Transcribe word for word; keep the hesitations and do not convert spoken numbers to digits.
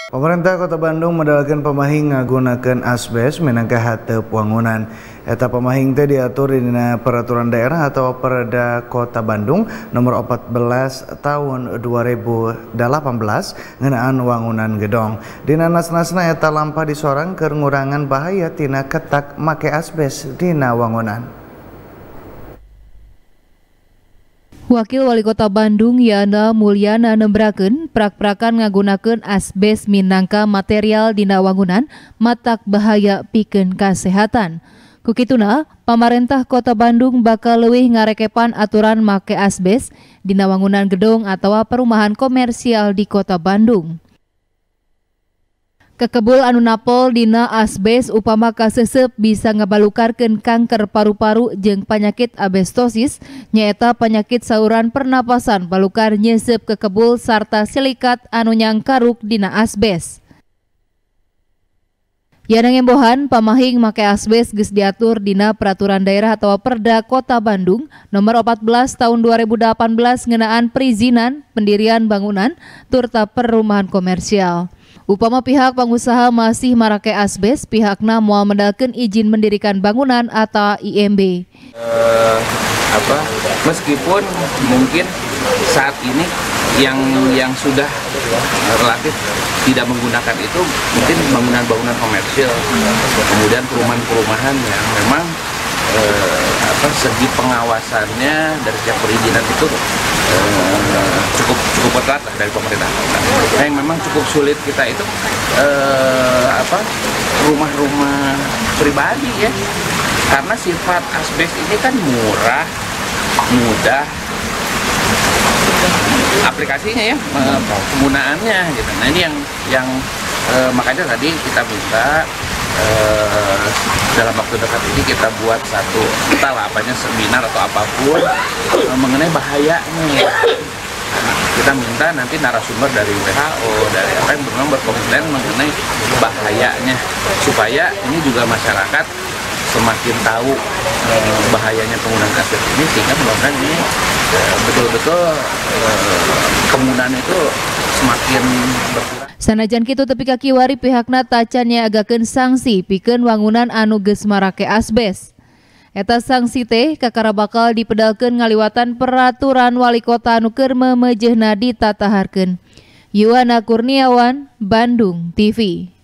Pemerintah Kota Bandung medalkeun pamahing ngagunakeun asbes minangka hateup wangunan. Eta pamahing teh diatur dina Peraturan Daerah atau Perda Kota Bandung nomor empat belas tahun dua ribu delapan belas ngeunaan wangunan gedong. Dina nas-nasna eta lampah disorang keur ngurangan bahaya tina ketak make asbes dina wangunan. Wakil Wali Kota Bandung Yana Mulyana nembrakeun prak-prakan ngagunakeun asbes minangka material dina wangunan matak bahaya pikeun kasehatan. Ku kituna, pamarentah Kota Bandung bakal leuwih ngarekepan aturan make asbes dina wangunan gedung atawa perumahan komersial di Kota Bandung. Kekebul anu napol dina asbes upama kaseuseup bisa ngabalukarkeun kanker paru-paru jeung panyakit asbestosis nyaeta penyakit saluran pernapasan balukar nyeuseub kekebul sarta silikat anu nyangkaruk dina asbes. Yana ngembohan pamahing make asbes geus diatur dina Peraturan Daerah atau Perda Kota Bandung nomor empat belas tahun dua ribu delapan belas ngeunaan perizinan pendirian bangunan turta perumahan komersial. Upama pihak pengusaha masih marake asbes, pihakna moal medalkeun izin mendirikan bangunan atau I M B. Uh, apa? Meskipun mungkin saat ini yang yang sudah relatif tidak menggunakan itu mungkin bangunan-bangunan komersial, kemudian perumahan-perumahan yang memang uh, apa segi pengawasannya dari setiap perizinan itu uh, cukup cukup ketat dari pemerintah. Nah, yang memang cukup sulit kita itu uh, apa rumah-rumah pribadi ya, karena sifat asbes ini kan murah, mudah aplikasinya ya, penggunaannya gitu. Nah ini yang yang uh, makanya tadi kita minta uh, dalam waktu dekat ini kita buat satu entahlah apanya seminar atau apapun uh, mengenai bahayanya. Nah, kita minta nanti narasumber dari W H O, dari apa yang benar berkomitmen mengenai bahayanya supaya ini juga masyarakat semakin tahu eh, bahayanya penggunaan asbes ini sehingga mudah-mudahan ini eh, betul-betul eh, penggunaan itu semakin berkurang. Sanajan kitu tepi ka kiwari pihakna tacan nyaagakeun sanksi pikeun wangunan anu geus marake asbes. Eta sanksi teh kakara bakal dipedalkeun ngaliwatan Peraturan Wali Kota anu keur memejehna ditataharkeun. Yuwana Kurniawan, Bandung T V.